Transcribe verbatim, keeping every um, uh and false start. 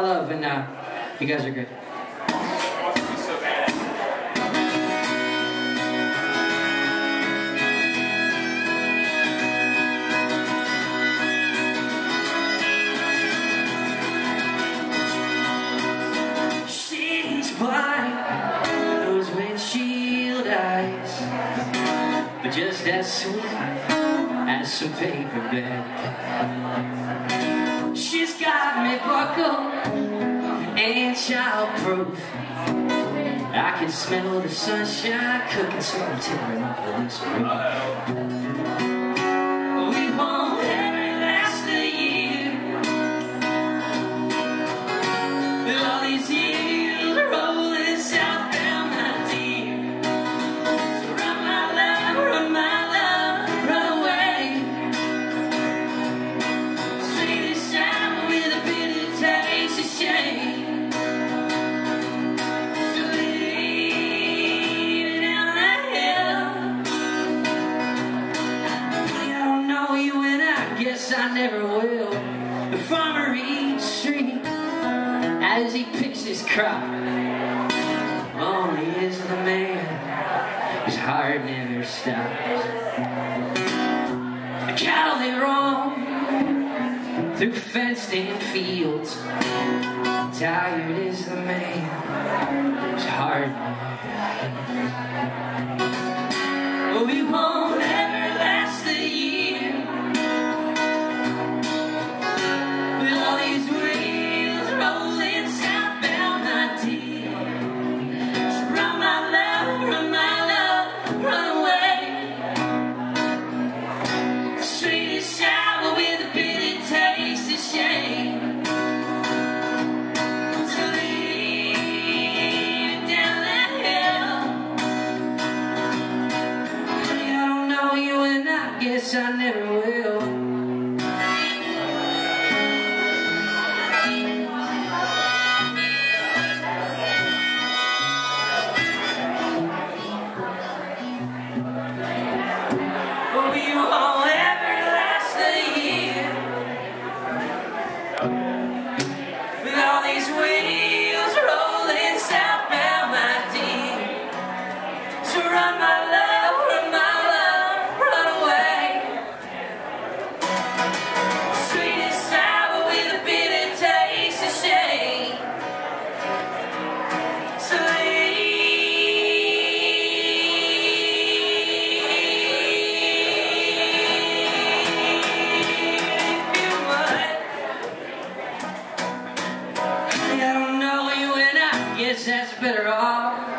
love, and uh, you guys are great. She's blind, those windshield eyes, but just as sweet as some paper bag. She's got me buckled and childproof. I can smell the sunshine cooking, so I'm tearing off of this roof. We won't ever last a year with all these years rolling southbound, my dear. So run my love, run my love, run away. Sweet and sour with a bitter taste of shame. I never will. The farmer eats street as he picks his crop. Only is the man whose heart never stops. The cattle they roam through fenced-in fields. Tired is the man whose heart never stops. We won't ever last a year. Guess I never will. But we won't ever last a year with all these wheels rolling southbound, my dear. So run my love, run my guess that's better off.